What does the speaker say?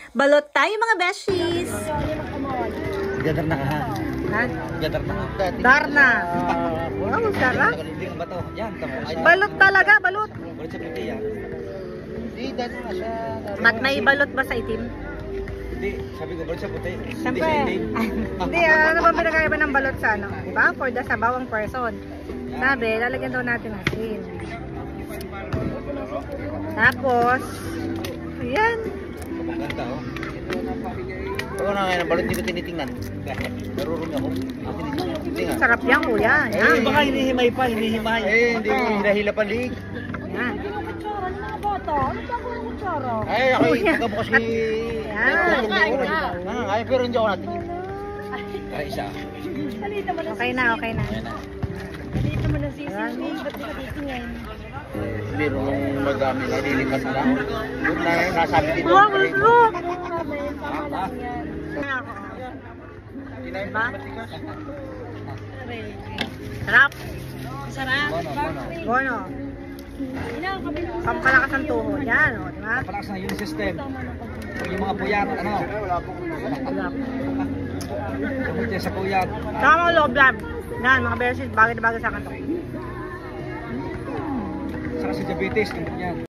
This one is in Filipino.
Balot tayo mga beshies. Gadar na ka ha? Ha? Gadar na ka. Darna. Wow, sarap. Balot talaga, balot. Balot sa puti yan. Hindi, dati na siya. Mat may balot ba sa itim? Hindi, sabi ko balot sa puti. Siyempre. Hindi, ano ba pinagkaiba ng balot sa ano? Diba? For the sabawang person. Sabi, lalagyan daw natin ng asin. Tapos, ayan. Ganda oh. Pag na ngayon, balot hindi ko tinitingnan. Narurong ako. Hindi nga. Sarap yan, kuya. Yan. Baka hinihimay pa, hinihimay. Hindi ko hinahila pa lig. Yan. Ay, ako nagkabukas ni... Yan. Ay, pero hindi ako natin. Ay, isa. Okay na, okay na. Meron nung madami na nilipas lang. Doon na nasabi dito. Wow, look! Diba? Sarap. Sarap. Bono. Pampalakas ang tuhod. Yan, o, diba? Palakas na yung system. Yung mga puyat, ano? Kamuti sa puyat. Saka mga loob lang. Yan, mga beses, bagay na bagay sa akin to. Saka sa diabetes, tingnan yan.